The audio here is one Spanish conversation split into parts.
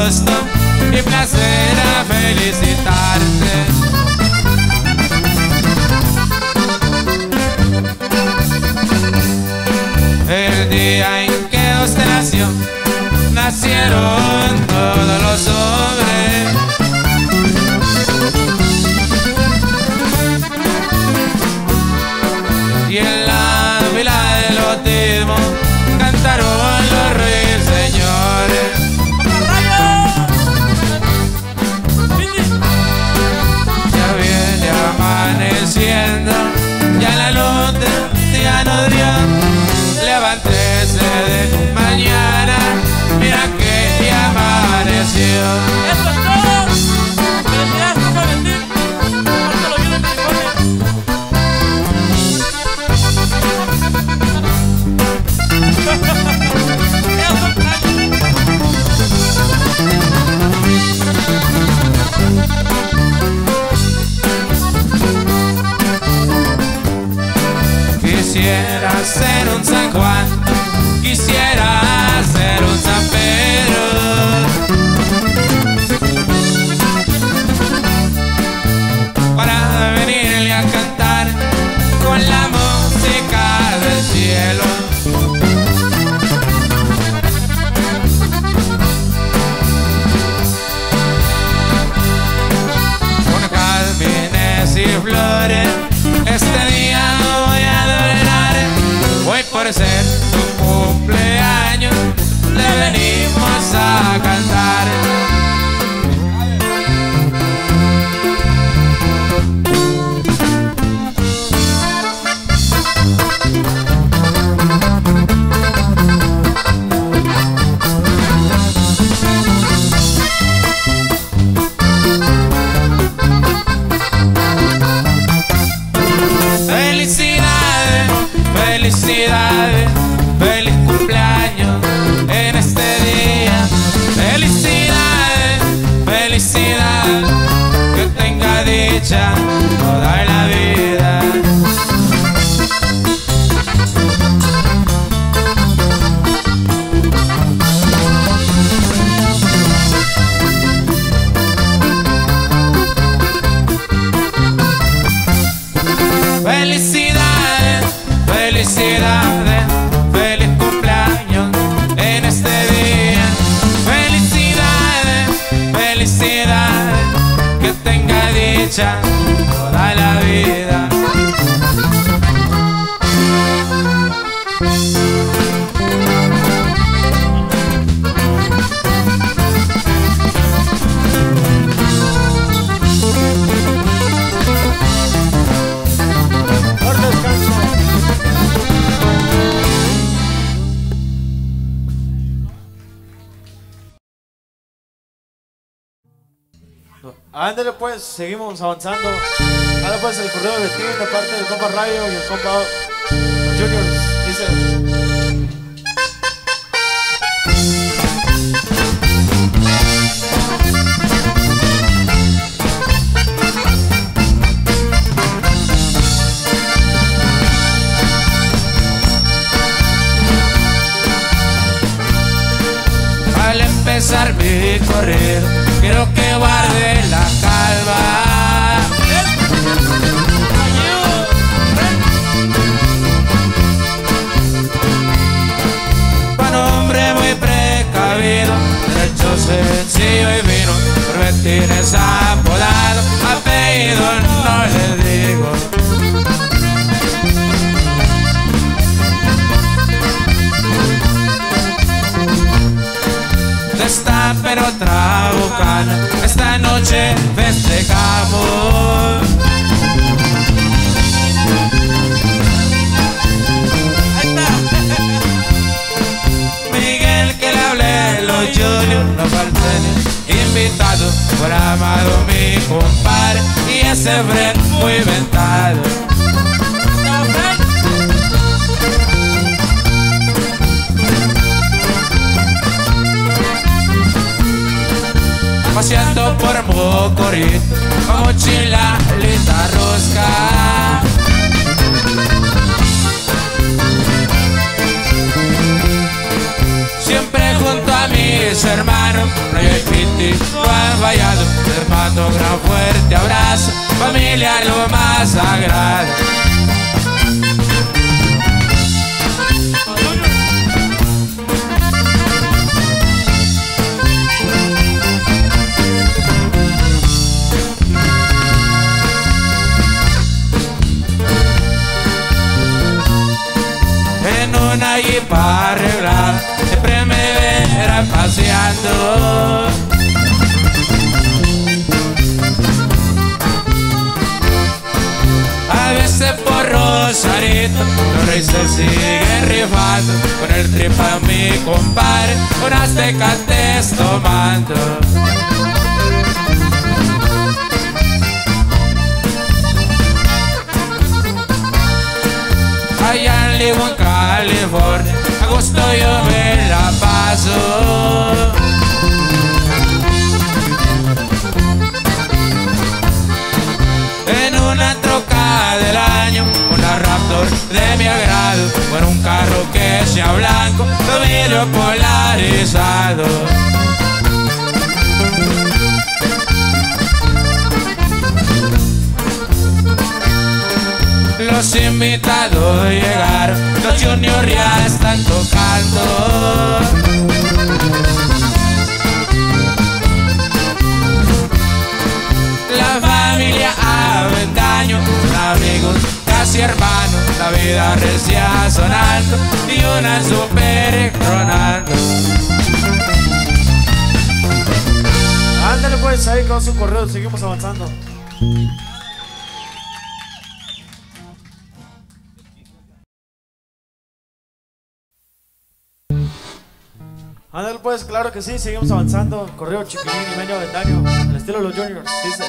gusto y placer a felicitarte. El día en que usted nació, nacieron todos los hombres. Y en la vila del bautismo cantaron los ruiseñores. Ya viene amaneciendo, ya la luz del día nos dio. Levántese de mañana, mira que ya amaneció. ¡Eso es todo! ¡Felicidades, San Valentín! ¡Pórtalo bien en Quisiera ser un San Juan, quisiera ser un San Pedro, para venirle a cantar con la música del cielo. Con jazmines y flores este día voy a adorar. Hoy por ser tu cumpleaños le venimos a cantar. Felicidades, felicidades, feliz cumpleaños en este día. Felicidades, felicidades, que tenga dicha toda la vida. Felicidades, felicidades, feliz cumpleaños en este día. Felicidades, felicidades, que tenga dicha toda la vida. Ándale pues, seguimos avanzando. Ahora pues el correo de ti de parte del compa Rayo y el compa Juniors dice: Al empezar mi correr, quiero que guarde la calma. Para un hombre muy precavido, derecho, sencillo y vino, Prometines apodado, apellido no le digo. Destapen otra bucana, esta noche festejamos. Miguel, que le hable los Juniors, no falten invitados, por amado mi compadre y ese Fred muy ventado. Paseando por Mocorito, con mochila, linda rosca. Siempre junto a mis hermanos, Rayo y ti no han fallado. Les mando un gran fuerte abrazo, familia lo más sagrado. En una jeepa arreglada siempre me verán paseando. A veces por Rosarito los reyes se siguen rifando. Con el tripa mi compadre, unas tecates tomando. Allá en Limón, California, a gusto yo me la paso. En una troca del año, una Raptor de mi agrado, con un carro que sea blanco, con vidrio polarizado. Los invitados llegaron, los juniors ya están tocando. La familia Avendaño, amigos, casi hermanos, la vida recia sonando y una super tronando. Ándale pues, ahí con su correo, seguimos avanzando. Ándale pues, claro que sí, seguimos avanzando. Correo Chiquilín y Meño Avendaño, al estilo de los Juniors, dice.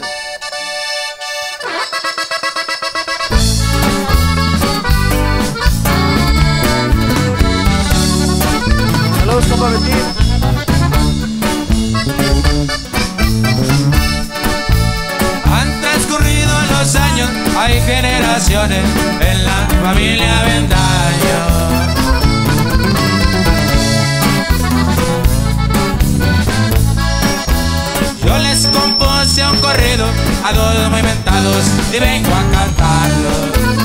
Saludos, compa Betín. Han transcurrido los años, hay generaciones en la familia Avendaño. Yo les compuse un corrido a dos muy inventados y vengo a cantarlo.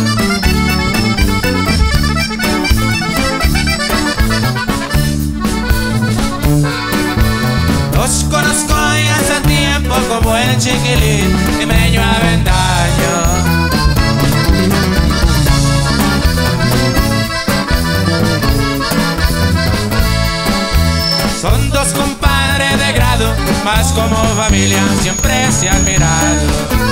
Los conozco ya hace tiempo como el Chiquilín y Meño Avendaño. Son dos compadres de grado, más como familia siempre se han mirado.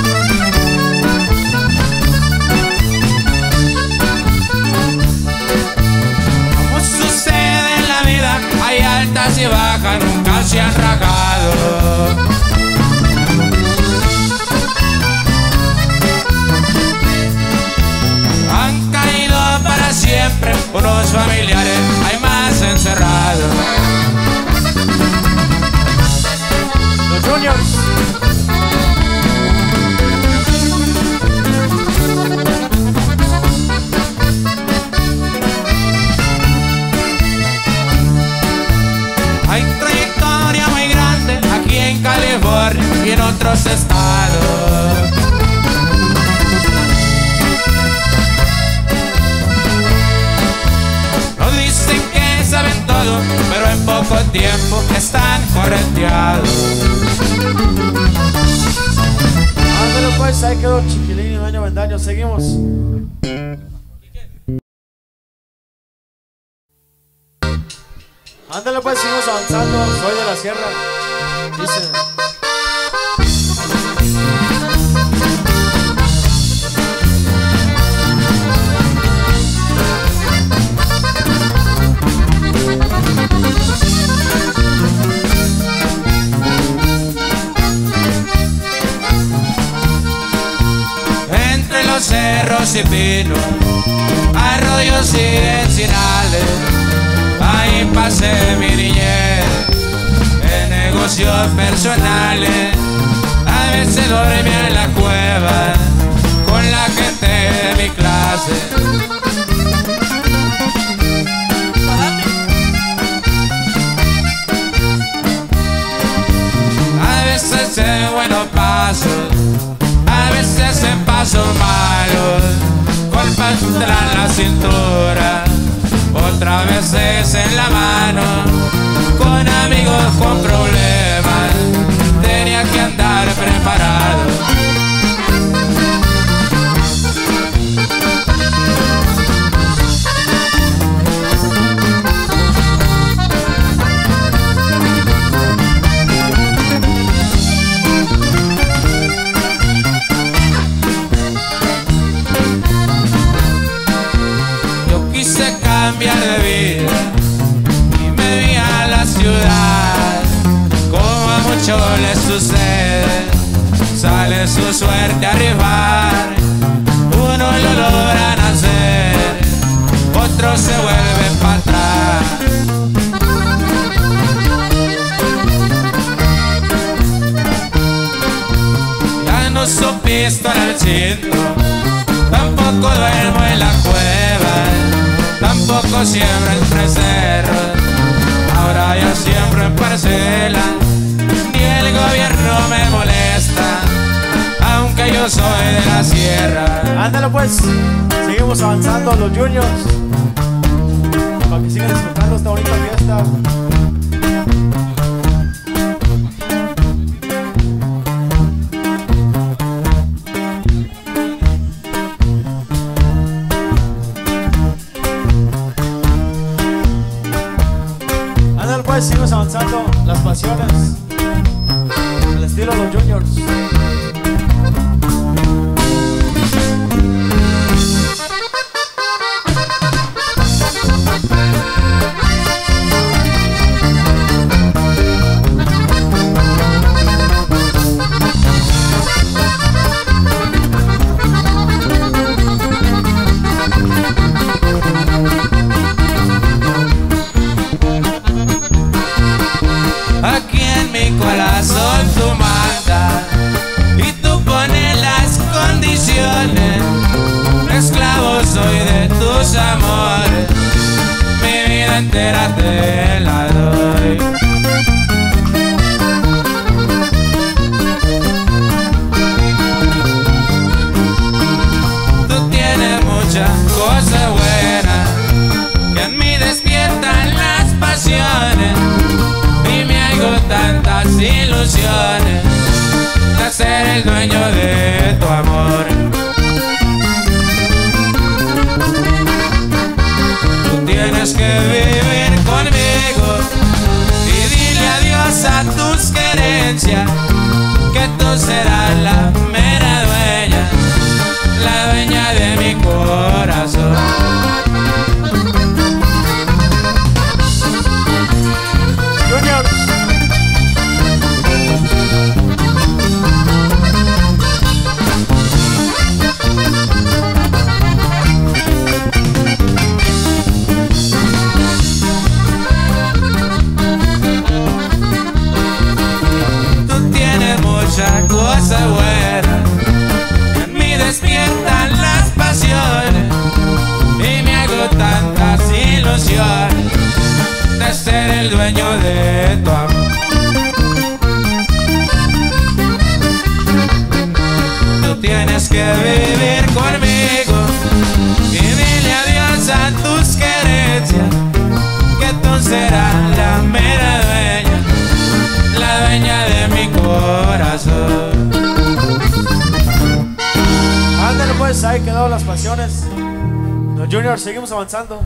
Como sucede en la vida, hay altas y bajas, nunca se han rajado. Han caído para siempre unos familiares, hay más encerrados. Los Juniors. Hay trayectoria muy grande aquí en California y en otros estados. Nos dicen que saben todo, pero en poco tiempo están correteados. Ándale pues, ahí quedó Chiquilín y Meño Avendaño, seguimos. Ándale pues, seguimos avanzando. Soy de la Sierra, dice. Entre los cerros y pinos, arroyos y encinales, ahí pasé mi niñez en negocios personales. A veces dormía en la cueva con la gente de mi clase. buenos pasos, a veces en pasos malos, golpes tras la cintura, otras veces en la mano, con amigos con problemas, tenía que andar preparado. Cambiar de vida y me vi a la ciudad, como a muchos les sucede, sale su suerte a rifar, uno lo logran hacer, otros se vuelven para atrás. Ya no uso pistola al cinto, tampoco duermo en la cueva, tampoco siembro entre cerros, ahora yo siembro en parcela, ni el gobierno me molesta, aunque yo soy de la sierra. Ándale pues, seguimos avanzando a los juniors, para que sigan disfrutando esta bonita fiesta. Seguimos avanzando las pasiones, el estilo de los juniors. Aquí en mi corazón tú mandas y tú pones las condiciones. Esclavo soy de tus amores, mi vida entera te la doy. Tú tienes muchas cosas buenas que en mí despiertan las pasiones. Tantas ilusiones de ser el dueño de tu amor. Tú tienes que vivir conmigo y dile adiós a tus querencias, que tú serás la mera dueña, la dueña de mi corazón. Junior. Cosas buenas en mí despiertan las pasiones y me hago tantas ilusiones de ser el dueño de tu amor. Tú tienes que vivir conmigo y dile adiós a tus querencias, que tú serás la mera dueña, la dueña de mi corazón. Ándale pues, ahí quedaron las pasiones. Los juniors, seguimos avanzando.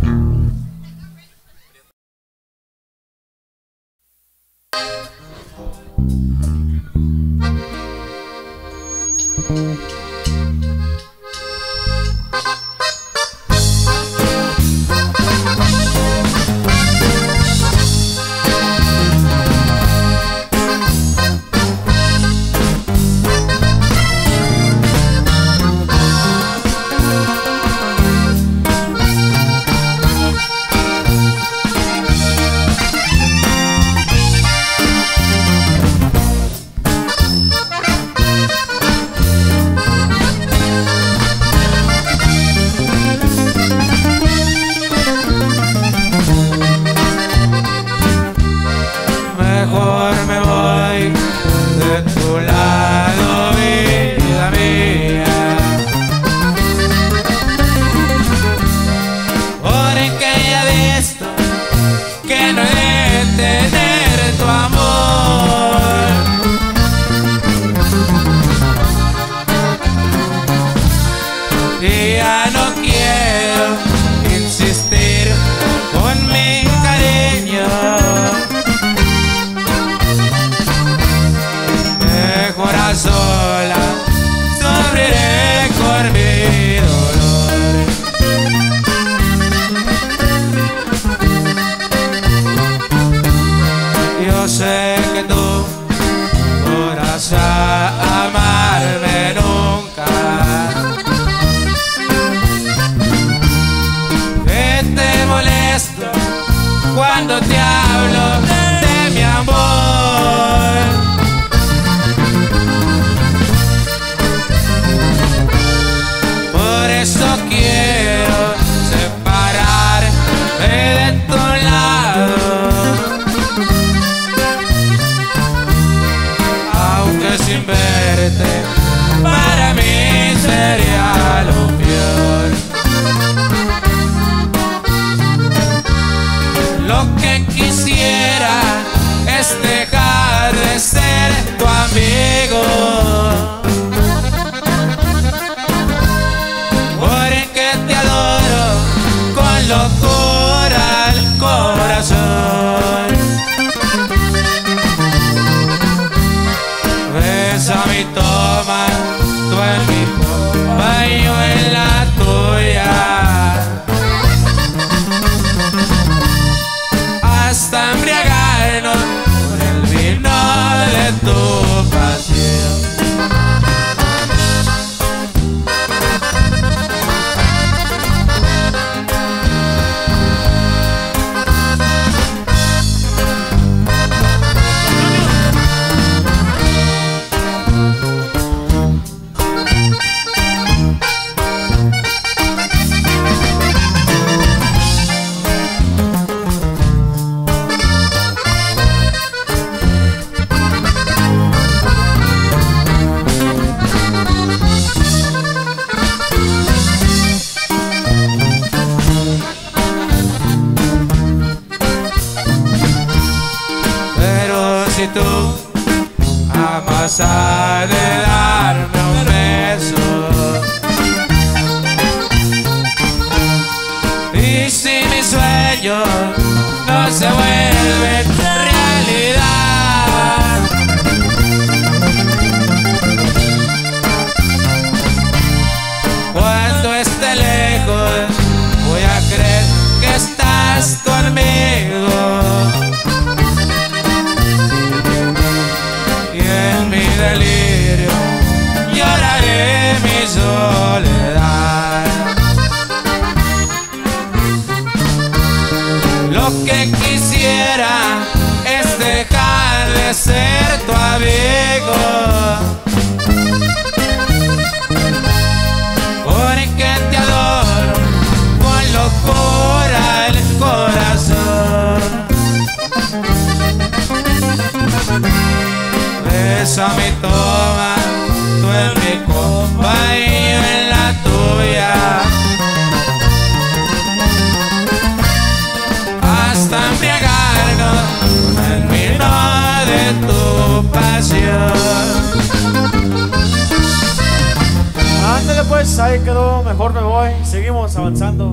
contesto cuando te hablo de mi amor. Por eso quiero separarme de tu lado, aunque sin verte para mí sería lo peor. Lo que quisiera es dejar de ser tu amigo, porque te adoro con locura al corazón. Bésame y toma tú en mi copa y yo en la tuya, hasta embriagarnos con el vino de tu pasión. Si tú amas a de darme un beso, y si mis sueños no se vuelven realidad, cuando esté lejos voy a creer que estás conmigo. Delirio, lloraré mi soledad. Lo que quisiera es dejar de ser tu amigo, porque te adoro con locura el corazón. Bésame y toma tú en mi copa y yo en la tuya, hasta embriagarnos con el vino de tu pasión. Ándale pues, ahí quedó, mejor me voy. Seguimos avanzando.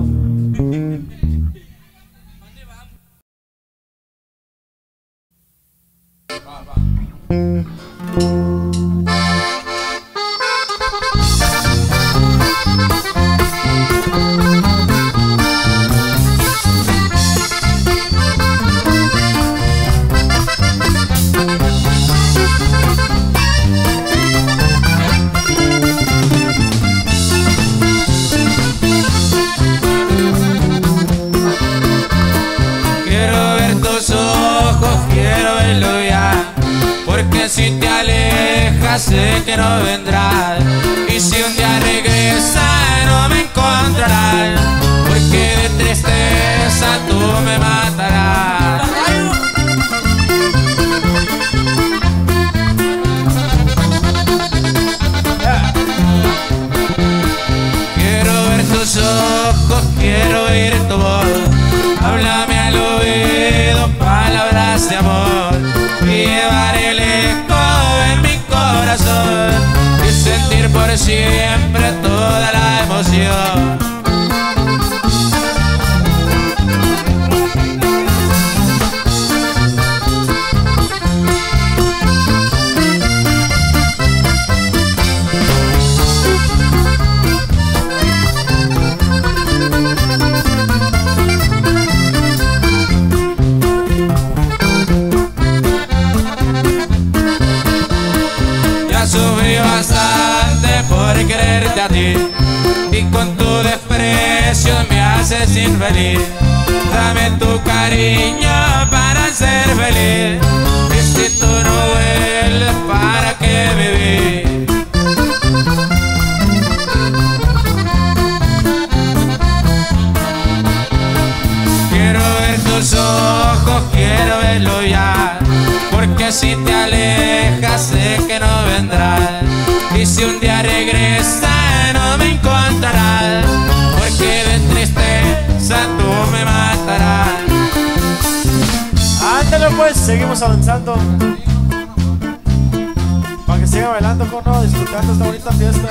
Si te alejas sé que no vendrás, y si un día regresa no me encontrarás, porque de tristeza tú me matarás. Quiero ver tus ojos, quiero oír tu voz, háblame al oído palabras de amor, y llevaré el eco en mi corazón y sentir por siempre toda la emoción. Sufrí bastante por quererte a ti, y con tu desprecio me haces infeliz. Dame cariño para ser feliz. Y si tú no vuelves, ¿para qué vivir? Quiero ver tus ojos, quiero verlo ya, porque si te alejas sé que no vendrás. Y si un día regresa no me encontrarás, porque de tristeza tú me matarás. Ándale pues, seguimos avanzando. Para que siga bailando, cono, disfrutando esta bonita fiesta.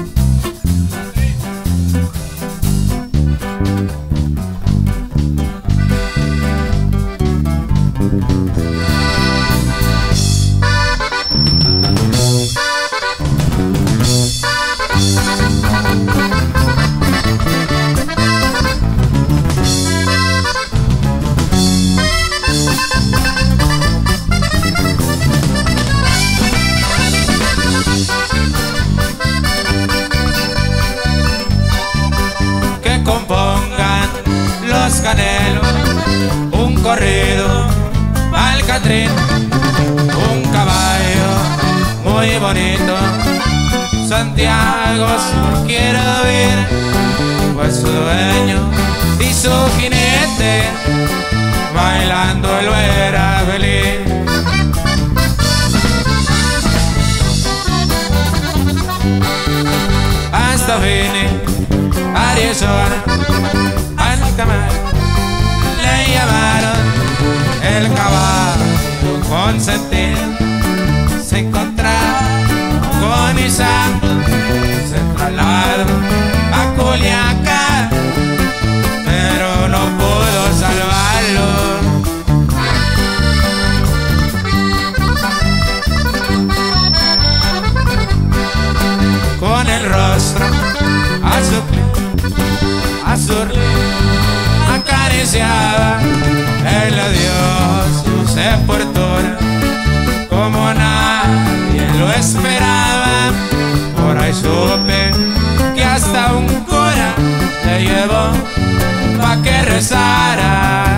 Compongan los Canelos un corrido al Catrín, un caballo muy bonito. Santiago quiero ver, pues su dueño y su jinete bailando lo era feliz. Hasta Fini, Arizona, al camarón le llamaron el caballo consentido. Se encontraba con Isaac, se trasladó a Culiacán, pero no pudo salvarlo. Con el rostro azul acariciaba el adiós su sepultura, como nadie lo esperaba. Por ahí supe que hasta un cura le llevó pa' que rezara.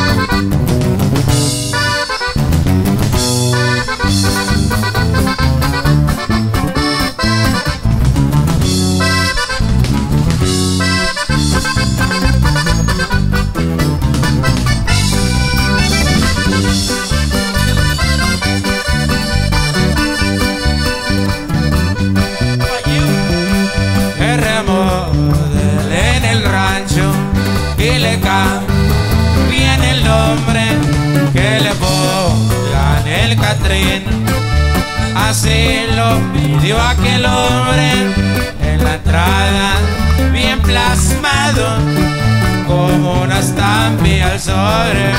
En el rancho y le cambien el nombre, que le pongan el Catrín. Así lo pidió aquel hombre en la entrada, bien plasmado como una estampa al sobre.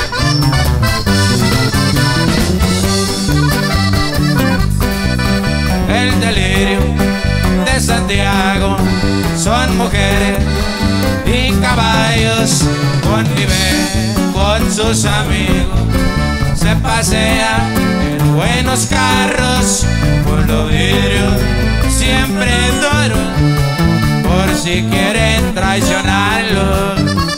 El delirio de Santiago son mujeres y caballos, conviven con sus amigos, se pasea en buenos carros, por los vidrios siempre duros, por si quieren traicionarlo.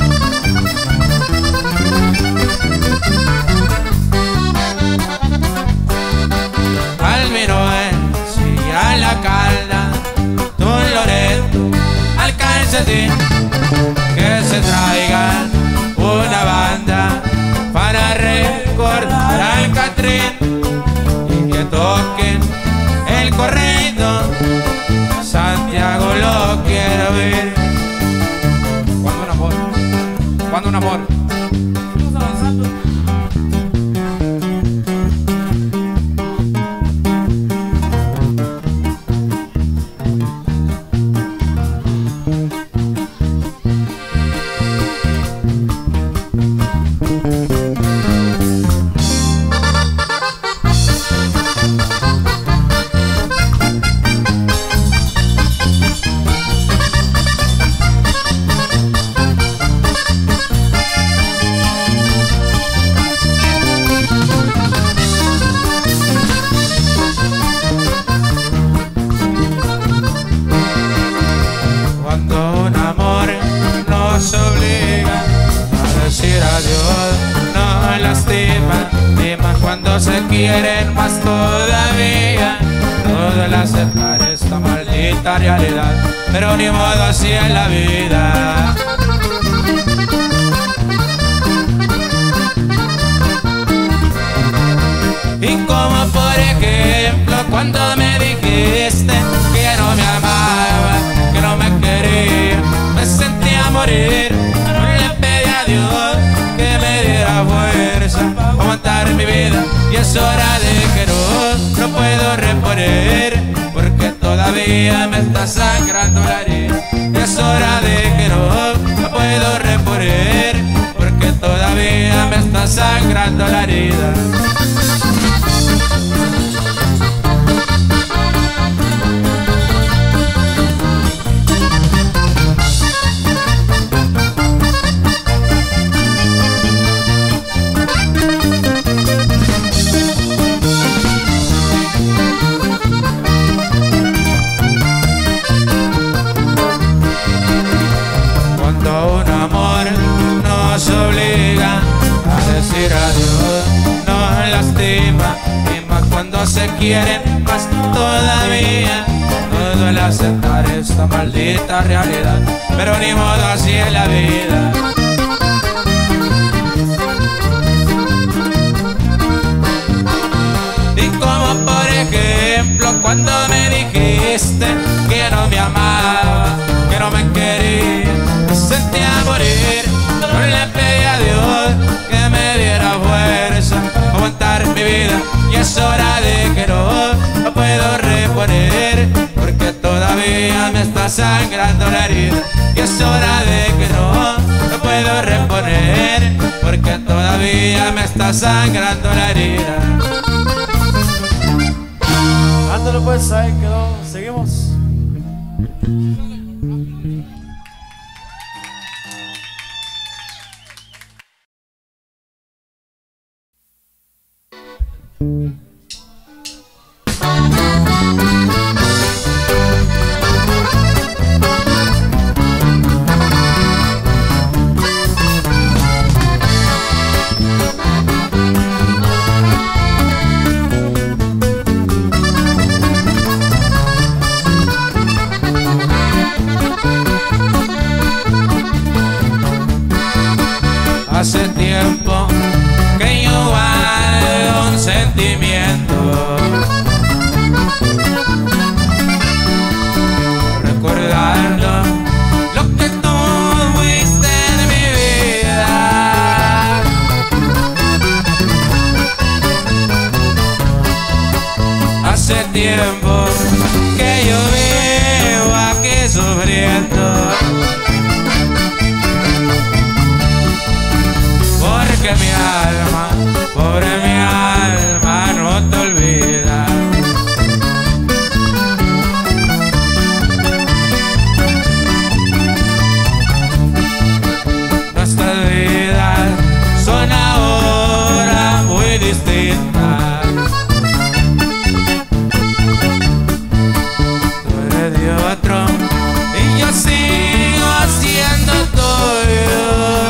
Al Minués y a la Calda, Don Loreto, al Calcetín, que se traigan una banda para recordar al Catrín, y que toquen el corrido, Santiago lo quiero ver. Cuando un amor, cuando un amor. Estamos avanzando. cuando se quieren más todavía. No duele aceptar esta maldita realidad, pero ni modo, así es la vida. Y como por ejemplo cuando me dijiste que no me amaba, que no me quería, me sentía morir. Le pedí a Dios que me diera fuerza para aguantar mi vida, y es hora de que no puedo reponer, porque todavía me está sangrando la herida. Y es hora de que no puedo reponer, porque todavía me está sangrando la herida. Nos obliga a decir adiós, nos lastima, y más cuando se quieren más todavía. No duele aceptar esta maldita realidad, pero ni modo, así es la vida. Y como por ejemplo cuando me dijiste que no me amaba, que no me quería, me sentía morir. Le pedí a Dios que me diera fuerza para aguantar mi vida, y es hora de que no puedo reponer, porque todavía me está sangrando la herida. Y es hora de que no puedo reponer, porque todavía me está sangrando la herida. Ándale pues, ahí quedó, seguimos. Hace tiempo que yo guardo un sentimiento, recordando lo que tú fuiste en mi vida. Hace tiempo que yo vivo aquí sufriendo, porque mi alma, pobre mi alma, no te olvida. Nuestras vidas son ahora muy distintas. Tú eres de otro y yo sigo siendo tuyo.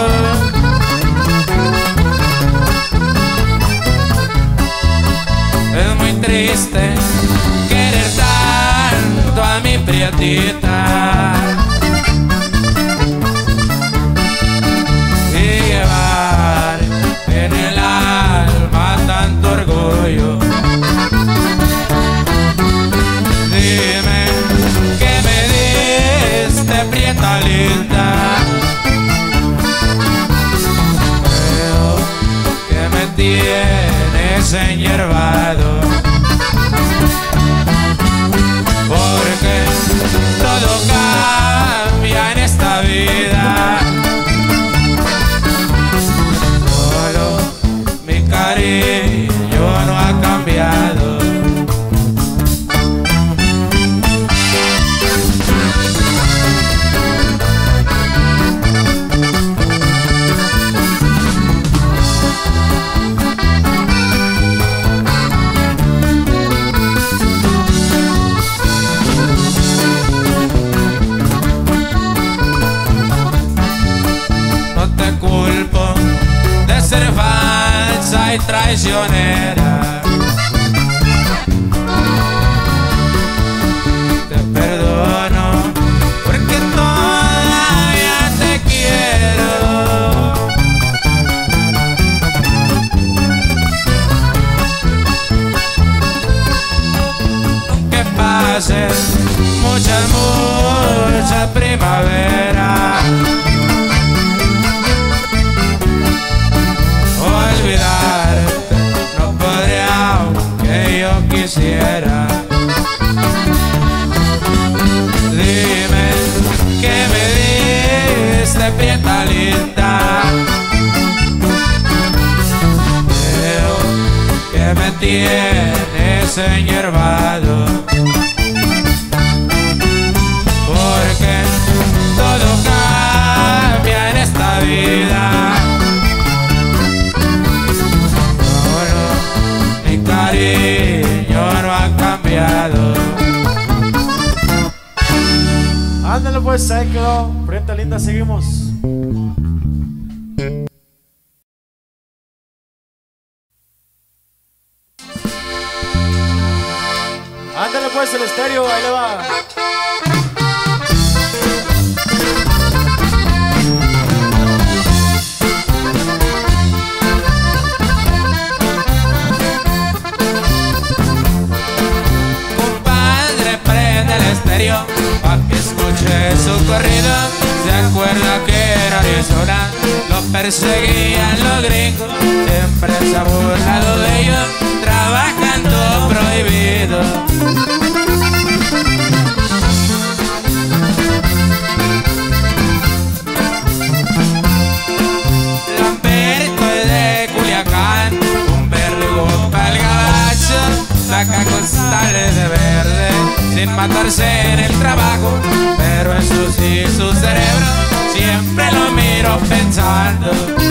Triste querer tanto a mi prietita y llevar en el alma tanto orgullo. Dime que me diste, prieta linda, creo que me tienes enyerbado, porque todo cambia en esta vida, solo mi cariño no ha cambiado. Ser falsa y traicionera. Te perdono porque todavía te quiero. Aunque pasen muchas primaveras, olvidarte no podría aunque yo quisiera. Dime que me diste, prieta linda, veo que me tienes enyerbado, porque todo cambia en esta vida. Mi cariño no ha cambiado. Ándale pues, ahí quedó. Prieta linda, seguimos. Ándale pues, el estéreo, ahí le va. Pa' que escuche su corrido. Se acuerda que en Arizona lo perseguían los gringos, siempre se ha burlado de ellos, trabajando prohibido. Lamberto es de Culiacán, un verdugo pa'l gabacho, saca costales de verde sin matarse en el trabajo, pero en su cerebro siempre lo miro pensando.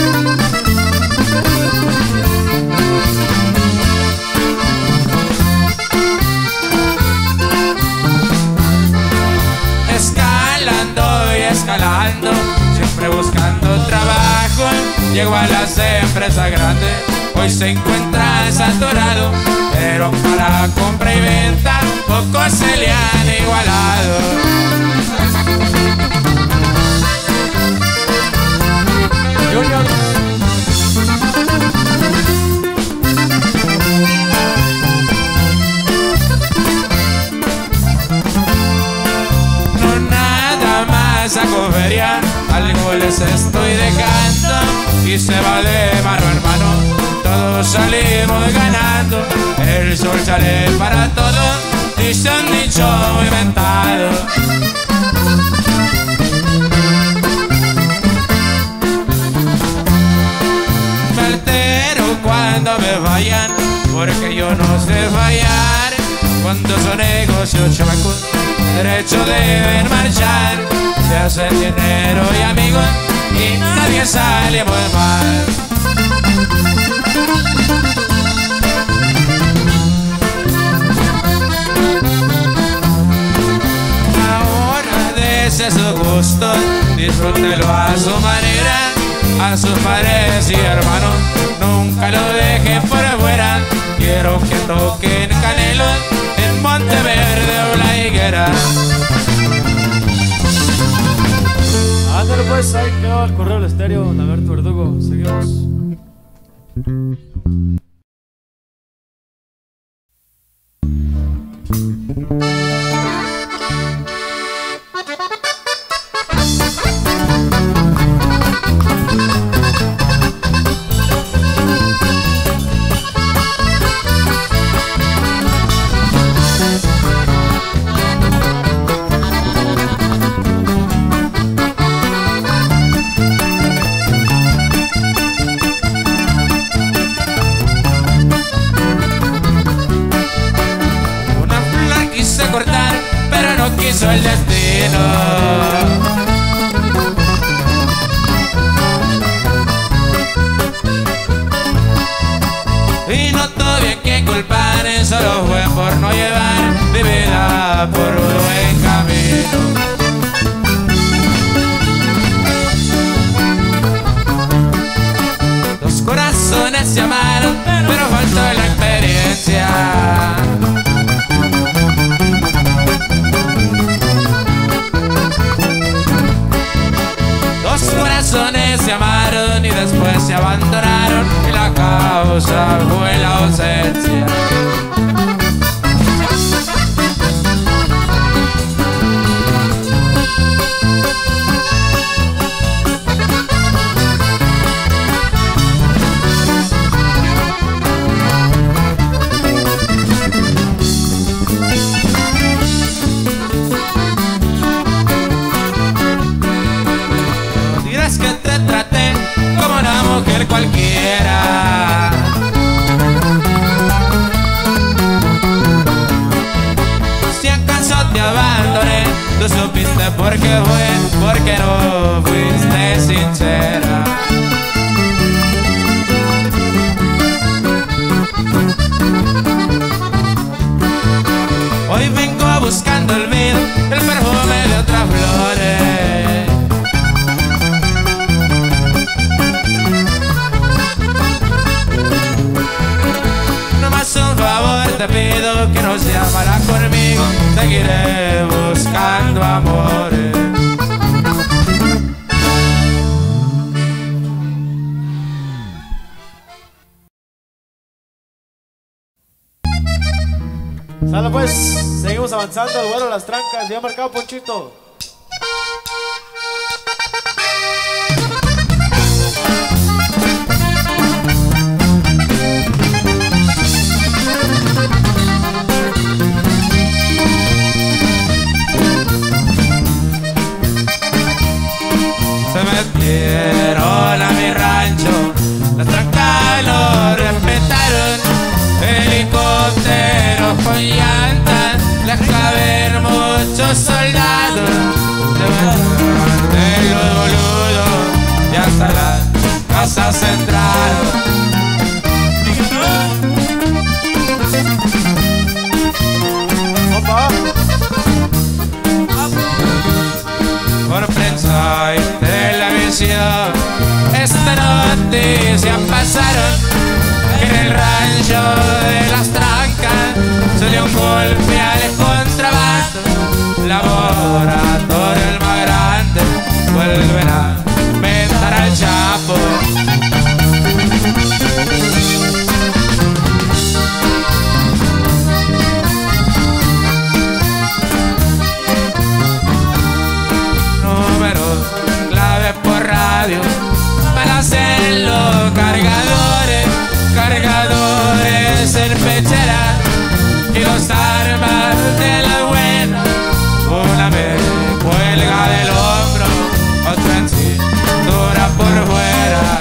Escalando y escalando, siempre buscando trabajo, llegó a las empresas grandes, hoy se encuentra saturado, pero para compra y venta pocos se le han igualado. Junior. No nada más a coferia, algo les estoy dejando y se va de mano en mano. Todos salimos ganando, el sol sale para todos, dice un dicho inventado. Me altero cuando me vayan, porque yo no sé fallar. Cuando son negocios chamacos, derecho deben marchar. Se hacen dinero y amigos y nadie sale muy mal. Sus gustos, disfrútelo a su manera, a sus padres y hermanos, nunca lo dejen por afuera. Quiero que toquen Canelos en Monteverde o La Higuera. Ándale pues, ahí quedó el correo del estéreo, Lamberto Verdugo, seguimos. Quiso el destino. Y no tuve que culpar, solo fue por no llevar mi vida por un buen camino. Dos corazones corazones se amaron, pero faltó la experiencia. Dos corazones se amaron y después se abandonaron, y la causa fue la ausencia. Que te traté como una mujer cualquiera. Si acaso te abandoné, tú supiste por qué fue, porque no fuiste sincera. Hoy vengo buscando olvido, el perfume de otras flores. Un favor te pido, que no sea mala conmigo, seguiré buscando amores. Sale pues, seguimos avanzando, el vuelo, las trancas, ya marcado Ponchito. Se metieron a mi rancho, las trancas lo respetaron, helicópteros con llantas, las caben muchos soldados, de los boludos y hasta la casa central. Por prensa y televisión esta noticia pasaron, que en el rancho de las trancas salió un golpe al contrabando. Laboratorio el más grande, vuelven a meter al Chapo. Claves por radio, para hacer los cargadores, cargadores en pechera, y los armas de la buena. Una me cuelga del hombro, otra en cintura por fuera.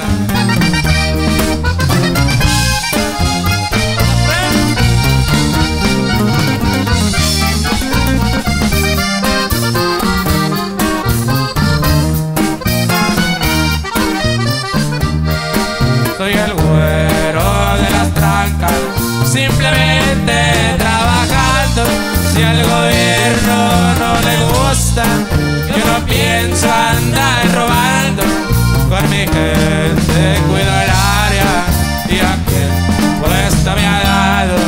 Soy el güero de las trancas, simplemente trabajando. Si al gobierno no le gusta, yo no pienso andar robando. Con mi gente cuido el área y a quien puesta me ha dado.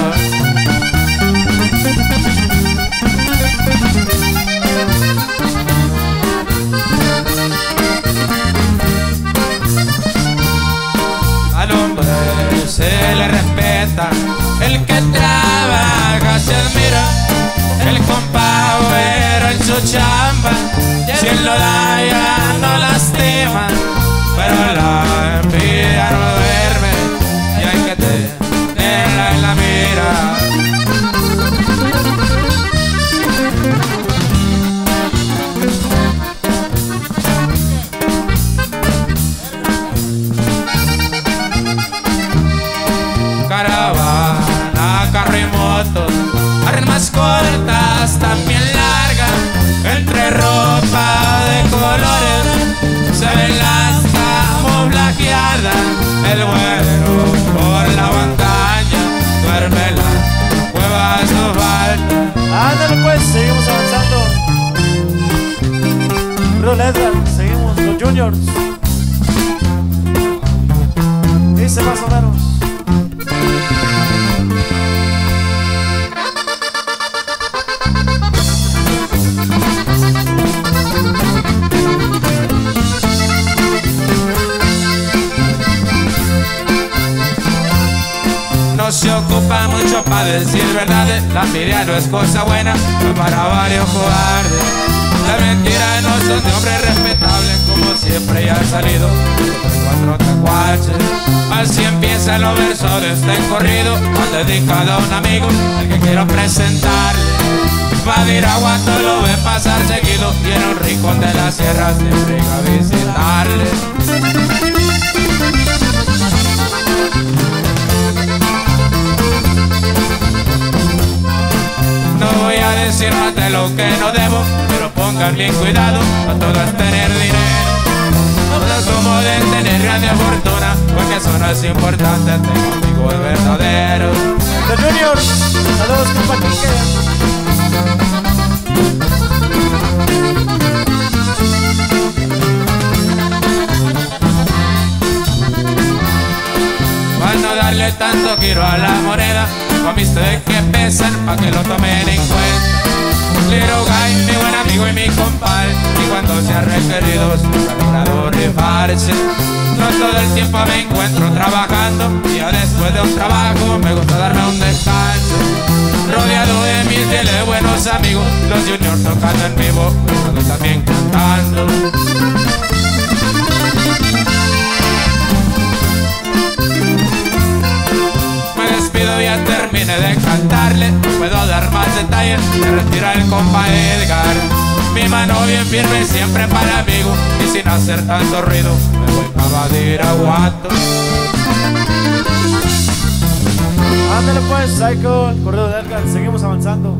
Al hombre se le respeta, el que trabaja se admira, el compañero en su chamba, si él lo da ya no lastima, pero la envidia no duerme y hay que tenerla en la mira. Caravana, carro y moto, armas cortas, también largas, entre ropa de colores, se ven las camuflajeadas, el güero por la montaña, duerme la cueva asfalto. Ándale pues, seguimos avanzando. Río Edgar, seguimos los Juniors. Dice más o menos. ocupa mucho para decir verdades. La envidia no es cosa buena, no para varios cobardes. La mentira no son de hombres respetables, como siempre ya ha salido. 4 tacuaches. Así empiezan los versos de este corrido, dedicado a un amigo al que quiero presentarle. Badiraguato lo ve pasar seguido y en un rincón de la sierra siempre llega a visitarle. No voy a decir más de lo que no debo, pero pongan bien cuidado, no todo es tener dinero. No como de tener grande fortuna, porque eso no es importante, tengo amigos verdaderos. The Juniors, saludos compa Quique. Para no darle tanto giro a la moneda, con mis de que pesan, pa' que lo tomen en cuenta. Little Guy, mi buen amigo y mi compadre, y cuando se ha requerido siempre ha logrado rifarse. No todo el tiempo me encuentro trabajando, y ya después de un trabajo me gusta darme un descanso. Rodeado de mis fieles buenos amigos, los Juniors tocando en vivo, nosotros también cantando. Me despido, ya terminé de cantarle, no puedo dar más detalles, se retira el compa Edgar. Mi mano bien firme siempre para amigo, y sin hacer tanto ruido me voy pa' Badiraguato. Ándale pues, Psycho, el correo de Edgar, seguimos avanzando.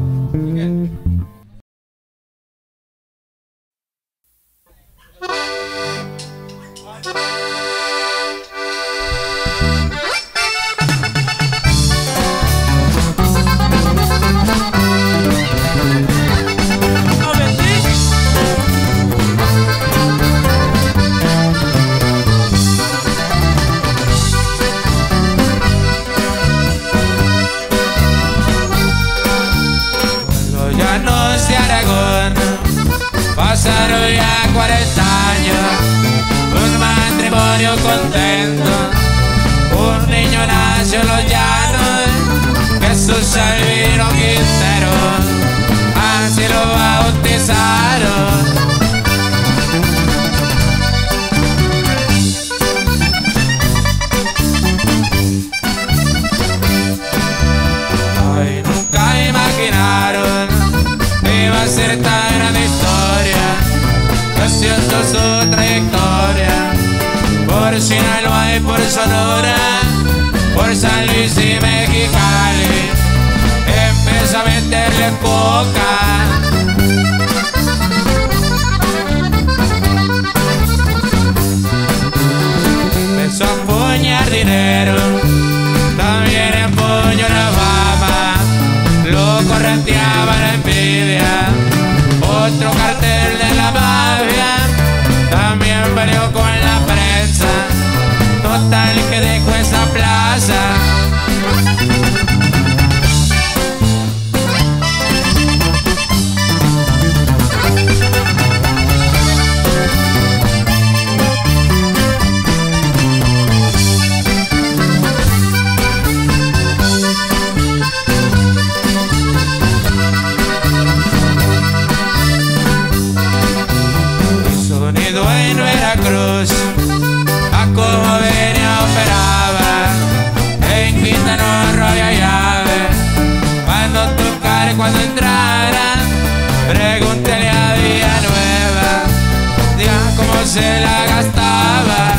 Pasaron ya 40 años, un matrimonio contento, un niño nació en los llanos, Jesús Albino Quintero, así lo bautizaron. Ay, nunca imaginaron que iba a ser tan grande historia, gracioso su trayectoria, por Sinaloa y por Sonora, por San Luis y Mexicali, empezó a meterle coca. Empezó a empuñar dinero, también empuñó la fama, lo correteaba la envidia. Otro cartel de la mafia también peleó con la prensa, total que dejó esa plaza. En Veracruz, a como venía operaba, en Quintana Roo había llave, cuando tocar, cuando entrara, pregúntele a Villanueva, ya cómo se la gastaba.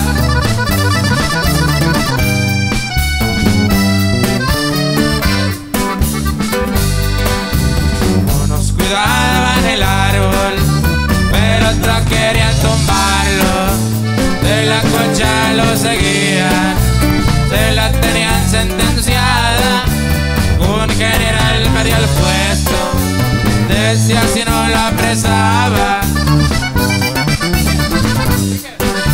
Unos cuidaban el árbol, pero otros querían tumbarlo, de la concha lo seguían, se la tenían sentenciada. Un general perdió el puesto, decía si no la apresaba.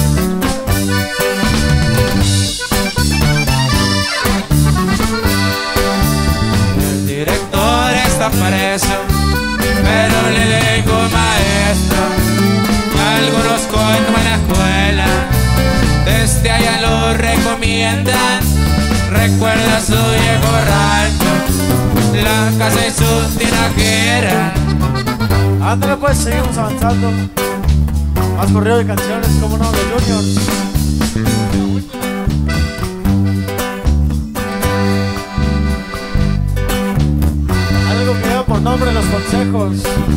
recuerda su viejo rancho, la casa y su tinajera. Ándale pues, seguimos avanzando. Más corrido de canciones, como no, de Juniors. Algo que lleva por nombre Los Consejos.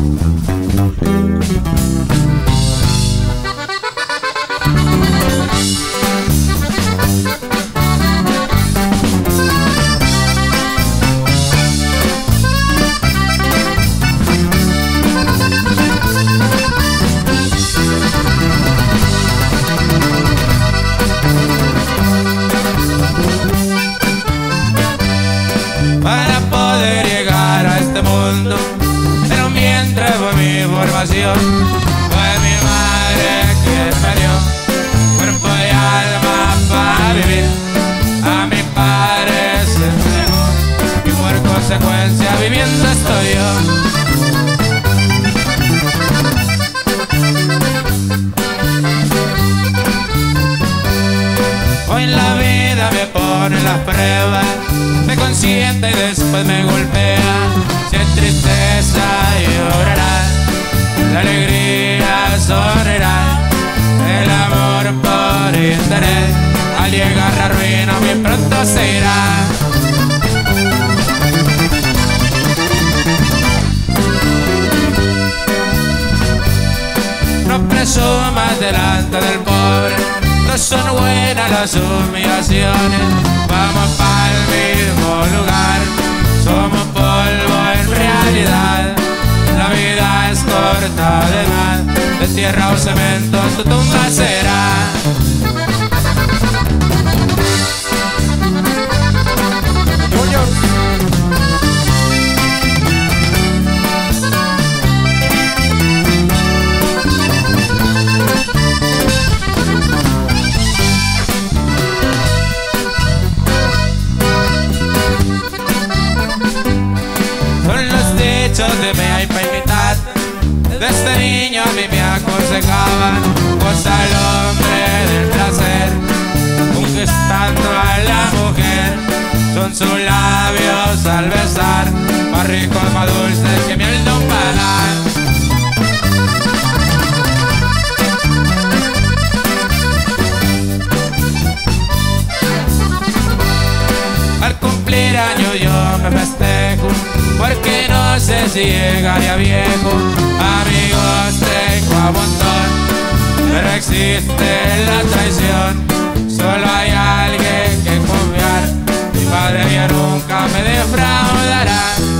Para poder llegar a este mundo, pero mientras fue mi formación, fue mi madre que me dio cuerpo y alma para vivir. A mi padre se entregó y por consecuencia viviendo estoy yo. Hoy la vida me pone las pruebas, me consiente y después me golpea. Si hay tristeza llorará, la alegría sonreirá. El amor por interés, al llegar la ruina muy pronto se irá. No presumas delante del pobre, no son buenas las humillaciones. Vamos pa'l mismo lugar, somos polvo en realidad. La vida es corta de más, de tierra o cemento tu tumba será. De me hay pa' imitar. Desde niño a mí me aconsejaban, goza el hombre del placer, conquistando a la mujer. Son sus labios al besar, más ricos, más dulces que miel de un palar. Al cumplir años yo me festejo, porque no sé si llegaría viejo. Amigos tengo a montón, pero existe la traición. Solo hay alguien que confiar, mi padre ya nunca me defraudará.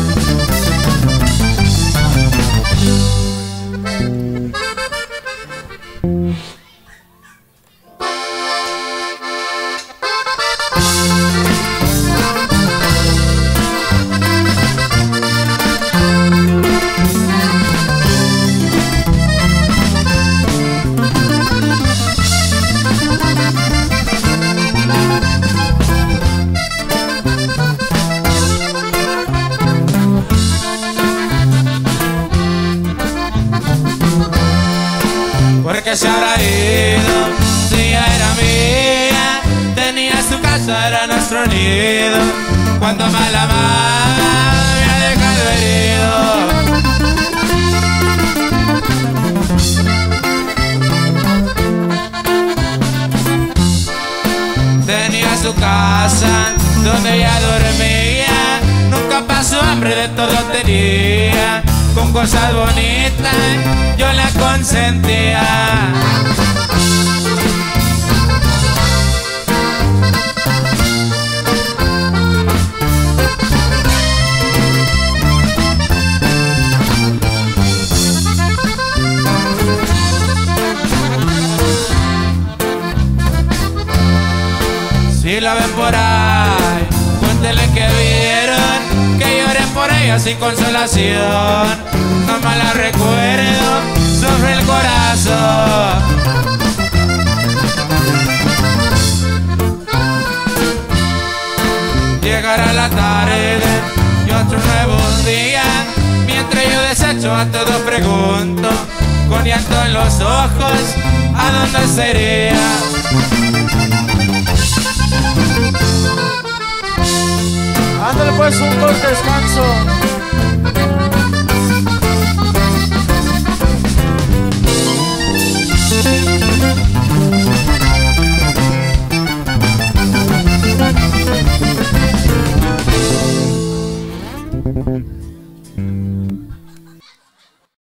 Porque se habrá ido, si ella era mía, tenía su casa, era nuestro nido. Cuando mal amaba, me ha dejado herido. Tenía su casa, donde ella dormía, nunca pasó hambre, de todo tenía. Con cosas bonitas yo la consentía. Si la ven por ahí, cuéntenle que vieron, que lloren por ella sin consolación. No me la recuerdo sobre el corazón. Llegará la tarde y otro nuevo día, mientras yo desecho a todos pregunto, con llanto en los ojos, ¿a dónde sería? Ándale pues un corte descanso.